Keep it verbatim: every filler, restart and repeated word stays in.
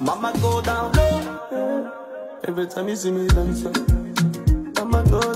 Mama go down low. Every time you see me dance, Mama go